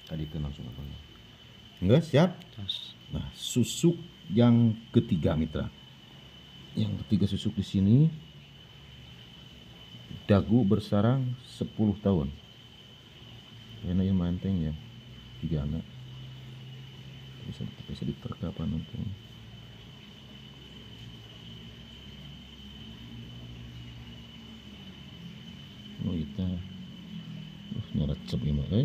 Tadi kan langsung apa? Enggak siap. Nah, susuk yang ketiga mitra. Yang ketiga susuk di sini dagu bersarang 10 tahun. Enak yang manteng ya. 3 anak. Bisa diterkapan untuk. Oh kita nyarecep gimana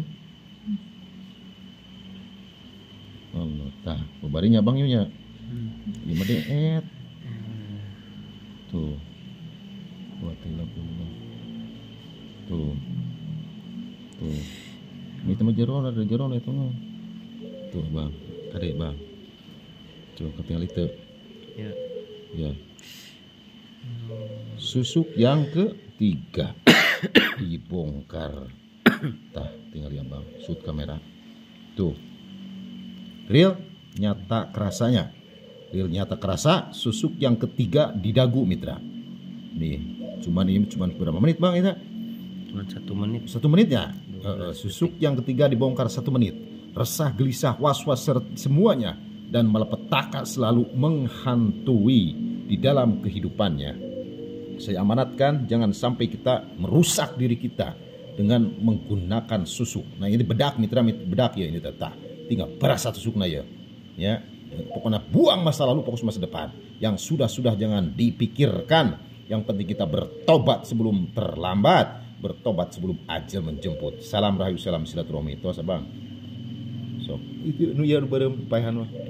Allah tah barinya bang yunya lima deet tuh buat tuh ini teman jerol ada jerol itu mah tuh bang kadek bang tuh ketinggal itu ya susuk yang ketiga dibongkar. Tah tinggal lihat bang shoot kamera tuh real nyata kerasanya nyata kerasa susuk yang ketiga di dagu mitra nih cuman berapa menit bang itu cuma 1 menit 1 menit ya susuk yang ketiga dibongkar 1 menit resah gelisah was-was semuanya dan malapetaka selalu menghantui di dalam kehidupannya. Saya amanatkan jangan sampai kita merusak diri kita dengan menggunakan susuk. Nah ini bedak mitra bedak ya ini tetap tinggal beras satu susuknya ya pokoknya buang masa lalu fokus masa depan yang sudah jangan dipikirkan. Yang penting kita bertobat sebelum terlambat, bertobat sebelum ajal menjemput. Salam rahayu, salam silaturahmi itu bang. So itu nu ya bareng paehan